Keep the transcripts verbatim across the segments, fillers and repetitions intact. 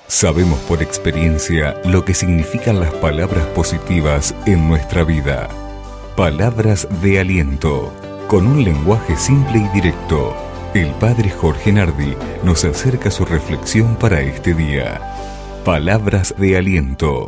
Sabemos por experiencia lo que significan las palabras positivas en nuestra vida. Palabras de aliento, con un lenguaje simple y directo. El Padre Jorge Nardi nos acerca su reflexión para este día. Palabras de aliento.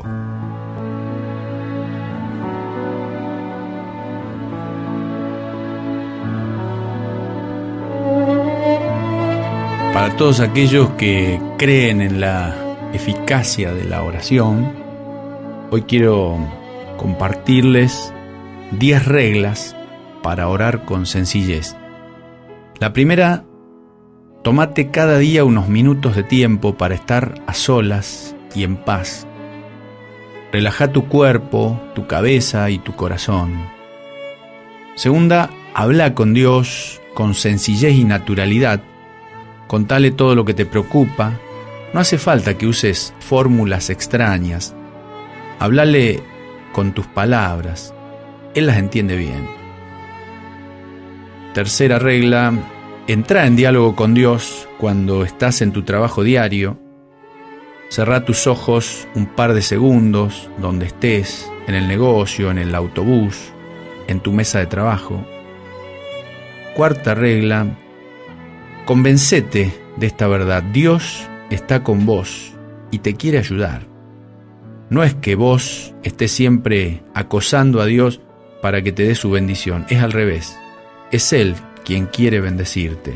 Para todos aquellos que creen en la eficacia de la oración, hoy quiero compartirles diez reglas para orar con sencillez. La primera, tómate cada día unos minutos de tiempo para estar a solas y en paz. Relaja tu cuerpo, tu cabeza y tu corazón. Segunda, habla con Dios con sencillez y naturalidad. Contale todo lo que te preocupa. No hace falta que uses fórmulas extrañas. Háblale con tus palabras. Él las entiende bien. Tercera regla, entra en diálogo con Dios cuando estás en tu trabajo diario. Cerrá tus ojos un par de segundos donde estés, en el negocio, en el autobús, en tu mesa de trabajo. Cuarta regla, convencete de esta verdad. Dios está con vos y te quiere ayudar. No es que vos estés siempre acosando a Dios para que te dé su bendición, es al revés. Es Él quien quiere bendecirte.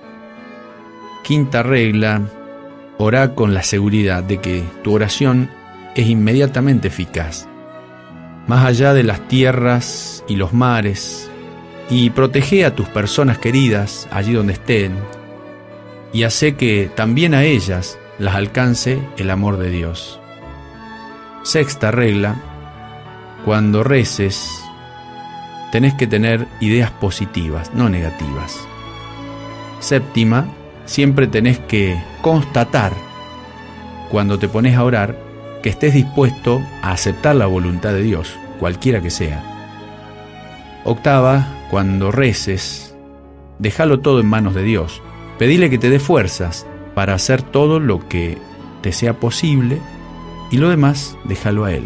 Quinta regla, orá con la seguridad de que tu oración es inmediatamente eficaz. Más allá de las tierras y los mares, y protege a tus personas queridas allí donde estén, y hace que también a ellas las alcance el amor de Dios. Sexta regla, cuando reces, tenés que tener ideas positivas, no negativas. Séptima, siempre tenés que constatar, cuando te pones a orar, que estés dispuesto a aceptar la voluntad de Dios, cualquiera que sea. Octava, cuando reces, déjalo todo en manos de Dios. Pedile que te dé fuerzas para hacer todo lo que te sea posible y lo demás déjalo a Él.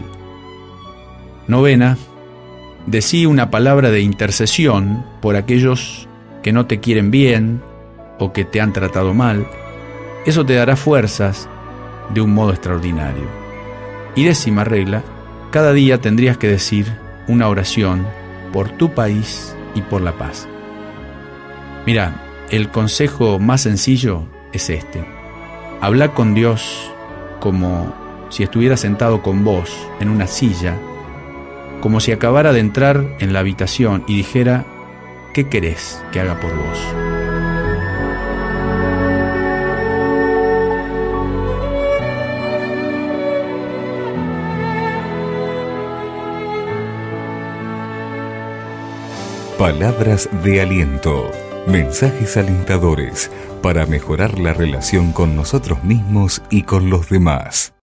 Novena, decí una palabra de intercesión por aquellos que no te quieren bien o que te han tratado mal. Eso te dará fuerzas de un modo extraordinario. Y décima regla, cada día tendrías que decir una oración por tu país y por la paz. Mira, el consejo más sencillo es este. Habla con Dios como si estuviera sentado con vos en una silla, como si acabara de entrar en la habitación y dijera, ¿qué querés que haga por vos? Palabras de aliento. Mensajes alentadores para mejorar la relación con nosotros mismos y con los demás.